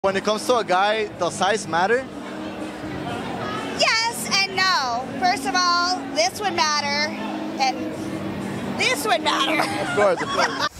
When it comes to a guy, does size matter? Yes and no. First of all, this would matter, and this would matter. Of course, of course.